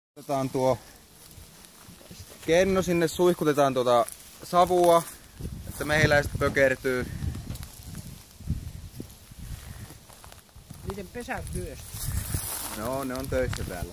Otetaan tuo kenno sinne, suihkutetaan tuota savua, että mehiläiset pökertyy. Miten pesätyöstä? No, ne on töissä täällä.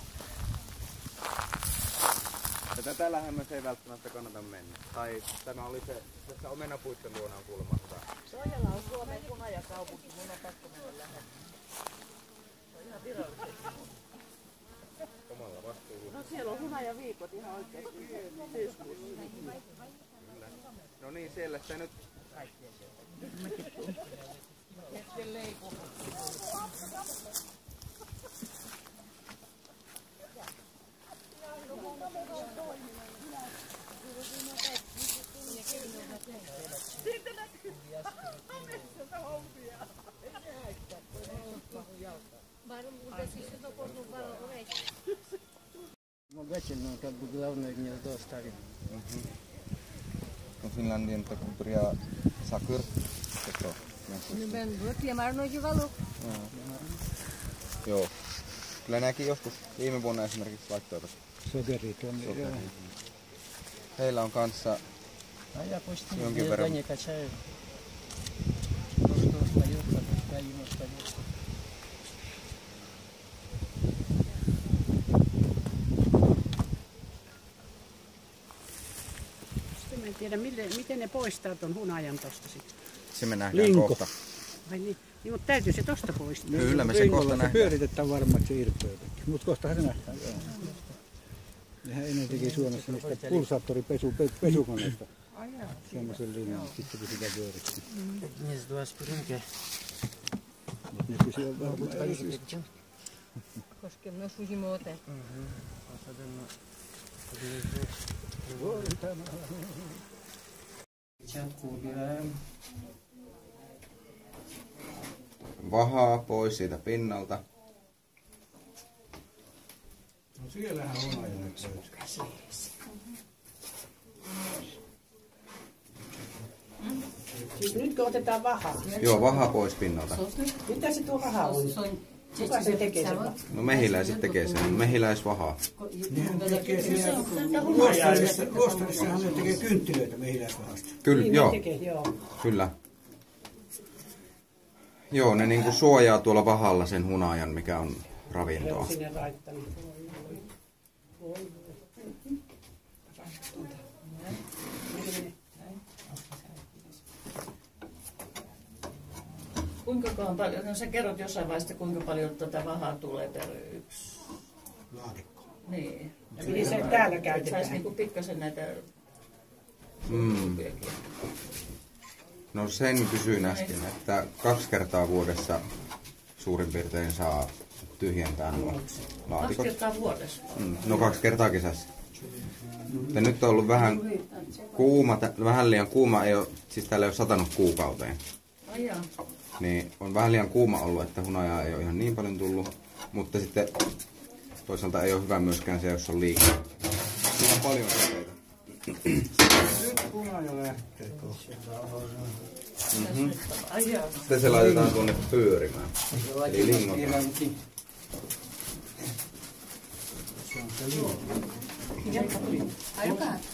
Ja tätä lähemmäs ei välttämättä kannata mennä. Tai tämä oli se, tässä omenapuitten luona on kuulemma hyvä. Soijala on Suomen hunajakaupunki, mun on pakko mennä lähemmäs. Se on ihan virallisesti. Omalla vastuulla. No siellä on hunajaviikot ihan oikeesti syyskuussa. No niin, siellä sitä nyt. Hetken leiku. Siitä näkyy hamesselta hommia. Обязательно, как бы главное гнездо оставим. No Finlandien kulttuuria sakur. Joo. Kyllä nämäkin joskus viime vuonna esimerkiksi laittoivat Sokerit on. Heillä on kanssa jonkin verran. Sitten mä en tiedä, miten ne poistaa ton hunajan tosta sitten. Se me nähdään Linko. kohta. Vai niin? Niin, mutta täytyy se tosta poistaa. Kyllä me se kohta Se nähdään. pyöritetään varmaan, että se irtoaa. Mutta kohtahan se nähdään. Nehän ennen teki Suomessa niistä pulsaattoripesukoneista. Semmoisen linjan, sitten kun sitä pyöritti. Гнездо аспиринки. Mutta ne pysyvät varmaan ensistä. Koska myös Fujimoto. Особенно гнездо. Печатку убираем. Vahaa pois siitä pinnalta. No siellähän on aina Siis nytkö otetaan vaha? Joo, vaha pois pinnalta. Mitä se tuo vaha on? Kuka se tekee sen vaha? No mehiläiset tekee sen. Mehiläisvahaa. Luostarissahan ne tekee kynttilöitä mehiläisvahasta. Kyllä, Niin joo. ne tekee, joo. Kyllä. Joo, ne niinku suojaa tuolla vahalla sen hunajan, mikä on ravintoa. Joo, sinne laittanut. Kuinka paljon, no sä kerrot jossain vaiheessa, kuinka paljon tätä vahaa tulee per yksi. Laatikko. Niin. Niin se täällä Saisi käytetään. niinku pikkasen näitä No sen kysyin äsken, että 2 kertaa vuodessa suurin piirtein saa tyhjentää nuo 2 laatikot. kertaa vuodessa. No 2 kertaa kesässä. Ja nyt on ollut vähän kuuma, vähän liian kuuma, ei ole, siis täällä ei ole satanut kuukauteen. Ai jaa. Niin on vähän liian kuuma ollut, että hunajaa ei ole ihan niin paljon tullut. Mutta sitten toisaalta ei ole hyvä myöskään se, jos on liikaa. Siinä on paljon asioita. Nyt punaja lähtee kohta. Ai jaa. Sitten se laitetaan tuonne pyörimään. Eli lingotaan. Aikaa.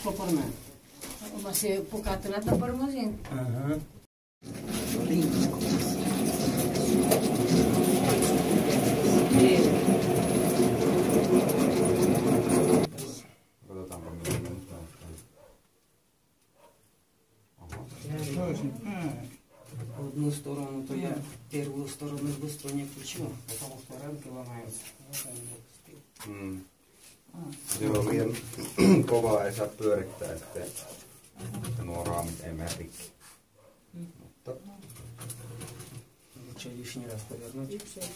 Mas se pucatura tá por mozinho. Katsotaanpa mitä me nyt on. В одну сторону, то я первую сторону быстро не кручу, потому что рамки ломаются. Se on liian kovaa, ei saa pyörittää, että nuo raamit ei mene rikki. Mutta Лучше лишний раз повернуть. И все.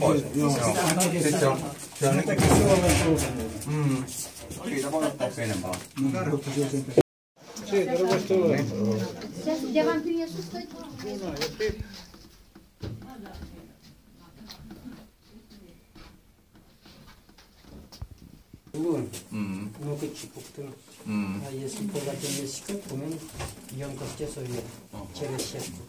pois. Joo, Sitten se on niinku... tekee Suomen suunnilleen. Siitä voi ottaa pienen palan. Karhutta syö sen. Siitä rupesi tulemaan. Ya van pidiendo susto y todo. Лун. Ну, как чипуктын. Mm. А если положить мяско, то мы емкость совет через сетку.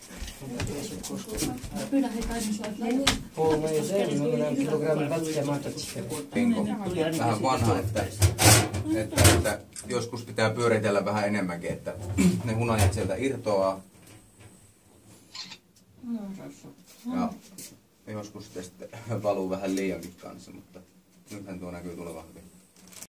Полная зелень, мы на килограмм 20 маточек. Bingo. Vähän vanha, että joskus pitää pyöritellä vähän enemmänkin, että ne hunajat sieltä irtoaa. Ja joskus sitten valuu vähän liiankin kanssa, mutta nythän tuo näkyy tulevan hyvin.